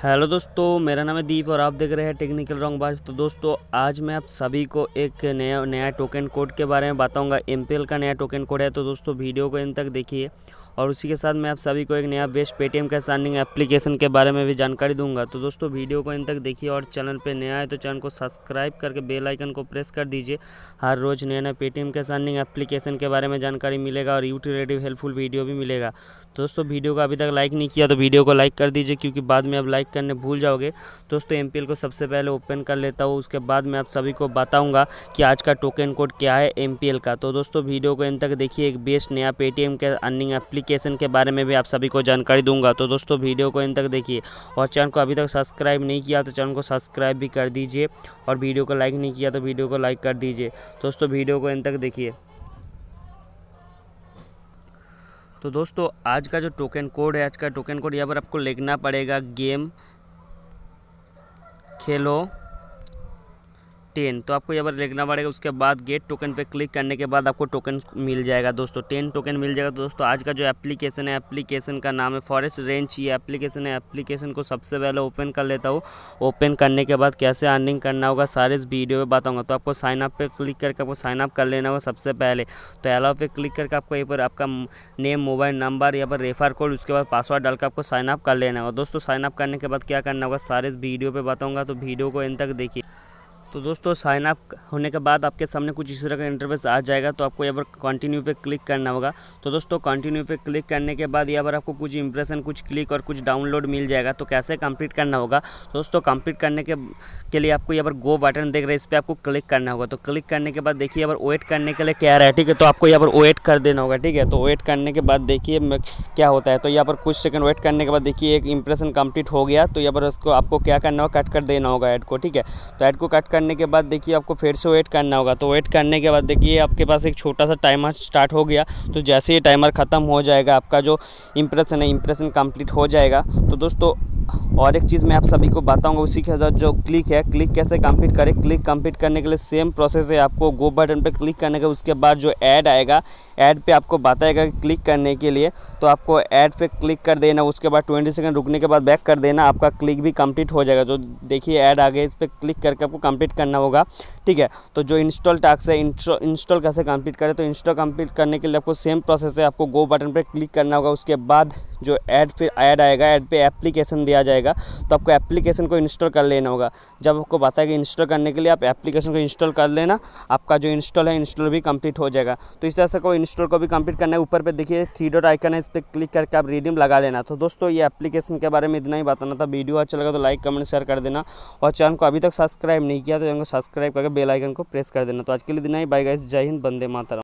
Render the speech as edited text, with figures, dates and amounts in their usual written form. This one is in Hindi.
हेलो दोस्तों, मेरा नाम है दीप और आप देख रहे हैं टेक्निकल रॉन्ग बाज। तो दोस्तों आज मैं आप सभी को एक नया टोकन कोड के बारे में बताऊंगा। एमपीएल का नया टोकन कोड है, तो दोस्तों वीडियो को इन तक देखिए। और उसी के साथ मैं आप सभी को एक नया best Paytm cash earning application के बारे में भी जानकारी दूंगा। तो दोस्तों वीडियो को इन तक देखिए और चैनल पे नया है तो चैनल को सब्सक्राइब करके बेल आइकन को प्रेस कर दीजिए। हर रोज़ नया पेटीएम कैश अर्निंग एप्लीकेशन के बारे में जानकारी मिलेगा और यूट्यूब रिलेटेड हेल्पफुल वीडियो भी मिलेगा। तो दोस्तों वीडियो को अभी तक लाइक नहीं किया तो वीडियो को लाइक कर दीजिए, क्योंकि बाद में आप लाइक करने भूल जाओगे। दोस्तों एमपीएल को सबसे पहले ओपन कर लेता हूँ, उसके बाद मैं आप सभी को बताऊंगा कि आज का टोकन कोड क्या है एमपीएल का। तो दोस्तों वीडियो को इन तक देखिए, एक बेस्ट नया पेटीएम के अर्निंग एप्लीकेशन के बारे में भी आप सभी को जानकारी दूंगा। तो दोस्तों वीडियो को इन तक देखिए और चैनल को अभी तक सब्सक्राइब नहीं किया तो चैनल को सब्सक्राइब भी कर दीजिए, और वीडियो को लाइक नहीं किया तो वीडियो को लाइक कर दीजिए। दोस्तों वीडियो को इन तक देखिए। तो दोस्तों आज का जो टोकन कोड है, आज का टोकन कोड यहाँ पर आपको लिखना पड़ेगा गेम खेलो 10। तो आपको यहाँ पर लिखना पड़ेगा। उसके बाद गेट टोकन पे क्लिक करने के बाद आपको टोकन मिल जाएगा। दोस्तों 10 टोकन मिल जाएगा। तो दोस्तों आज का जो एप्लीकेशन है, एप्लीकेशन का नाम है फॉरेस्ट रेंज। ये एप्लीकेशन है। एप्लीकेशन को सबसे पहले ओपन कर लेता हूँ। ओपन करने के बाद कैसे अर्निंग करना होगा सारे इस वीडियो में बताऊँगा। तो आपको साइन अप पे क्लिक करके आपको साइन अप कर लेना होगा सबसे पहले। तो अलाउ पे क्लिक करके आपको यहाँ पर आपका नेम, मोबाइल नंबर, यहाँ पर रेफर कोड, उसके बाद पासवर्ड डालकर आपको साइन अप कर लेना होगा। दोस्तों साइन अप करने के बाद क्या करना होगा सारे इस वीडियो पे बताऊंगा, तो वीडियो को इन तक देखिए। तो दोस्तों साइन अप होने के बाद आपके सामने कुछ इस तरह का इंटरफेस आ जाएगा। तो आपको यहाँ पर कंटिन्यू पे क्लिक करना होगा। तो दोस्तों कंटिन्यू पे क्लिक करने के बाद यहाँ पर आपको कुछ इंप्रेशन, कुछ क्लिक और कुछ डाउनलोड मिल जाएगा। तो कैसे कंप्लीट करना होगा दोस्तों, कंप्लीट करने के लिए आपको यहाँ पर गो बटन देख रहे हैं, इस पर आपको क्लिक करना होगा। तो क्लिक करने के बाद देखिए यहाँ पर वेट करने के लिए क्या है, ठीक है। तो आपको यहाँ पर वेट कर देना होगा, ठीक है। तो वेट करने के बाद देखिए क्या होता है। तो यहाँ पर कुछ सेकंड वेट करने के बाद देखिए एक इंप्रेशन कंप्लीट हो गया। तो यहाँ पर उसको आपको क्या करना होगा, कट कर देना होगा ऐड को, ठीक है। तो ऐड को कट करने के बाद देखिए आपको फिर से वेट करना होगा। तो वेट करने के बाद देखिए आपके पास एक छोटा सा टाइमर स्टार्ट हो गया। तो जैसे ही टाइमर ख़त्म हो जाएगा, आपका जो इंप्रेशन है, इंप्रेशन कंप्लीट हो जाएगा। तो दोस्तों और एक चीज़ मैं आप सभी को बताऊंगा, उसी के साथ जो क्लिक है, क्लिक कैसे कंप्लीट करें। क्लिक कंप्लीट करने के लिए सेम प्रोसेस है। आपको गो बटन पे क्लिक करने के उसके बाद जो ऐड आएगा, ऐड पे आपको बताएगा कि क्लिक करने के लिए। तो आपको ऐड पे क्लिक कर देना, उसके बाद 20 सेकंड रुकने के बाद बैक कर देना, आपका क्लिक भी कंप्लीट हो जाएगा। जो देखिए ऐड आ गया, इस पर क्लिक करके आपको कंप्लीट करना होगा, ठीक है। तो जो इंस्टॉल टास्क है, इंस्टॉल कैसे कंप्लीट करें, तो इंस्टॉल कंप्लीट करने के लिए आपको सेम प्रोसेस है। आपको गो बटन पे क्लिक करना होगा, उसके बाद जो ऐड आएगा, ऐड पे एप्लीकेशन दिया जाएगा। तो आपको एप्लीकेशन को इंस्टॉल कर लेना होगा। जब आपको बताएगा इंस्टॉल करने के लिए, आप एप्लीकेशन को इंस्टॉल कर लेना, आपका जो इंस्टॉल है, इंस्टॉल भी कंप्लीट हो जाएगा। तो इस तरह से को इंस्टॉल को भी कंप्लीट करना है। ऊपर पे देखिए 3 डॉट आइकन है, इस पर क्लिक करके आप रिडीम लगा लेना। तो दोस्तों ये एप्लीकेशन के बारे में इतना ही बताना था। वीडियो अच्छा लगा तो लाइक, कमेंट, शेयर कर देना, और चैनल को अभी तक सब्सक्राइब नहीं किया तो चैनल को सब्सक्राइब करके बेल आइकन को प्रेस कर देना। तो आज के लिए इतना ही। बाय गाइस, जय हिंद, वंदे मातरम।